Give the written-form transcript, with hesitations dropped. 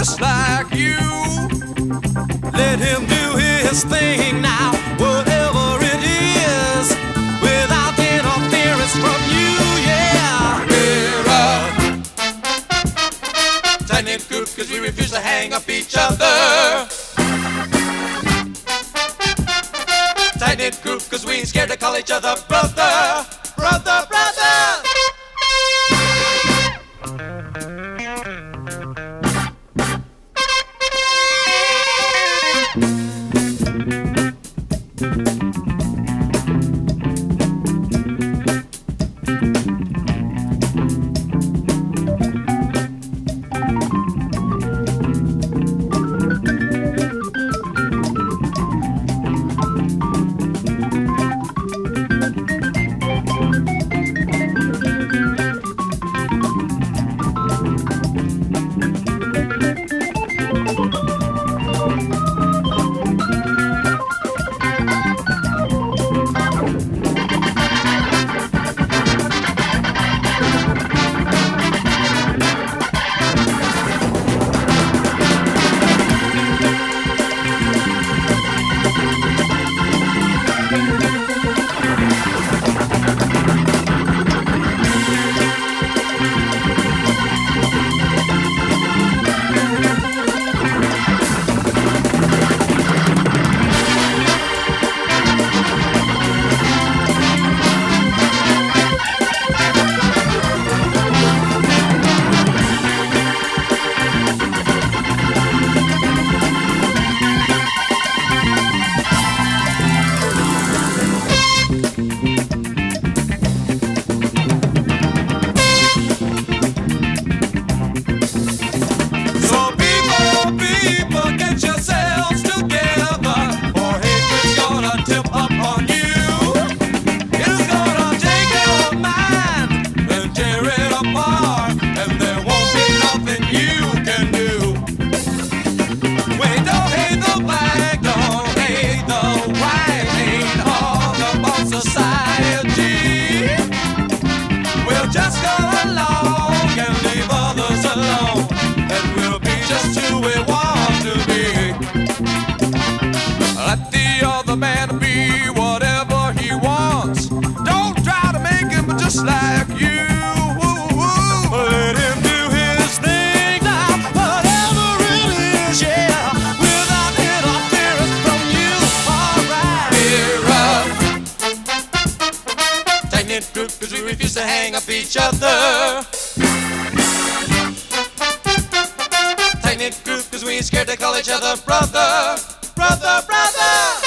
just like you. Let him do his thing now, whatever it is, without interference from you, yeah. We're a tight-knit group 'cause we refuse to hang up each other. Tight-knit group 'cause we ain't scared to call each other brother, brother, brother. Just go along and leave others alone, and we'll be just who we want to be. Let the other man be whatever he wants. Don't try to make him just like you. Let him do his thing now, whatever it is, yeah, without interference from you. Alright. We're a tight-knit group 'cause we refuse to hang up each other. Tight-knit group 'cause we ain't scared to call each other brother, brother, brother.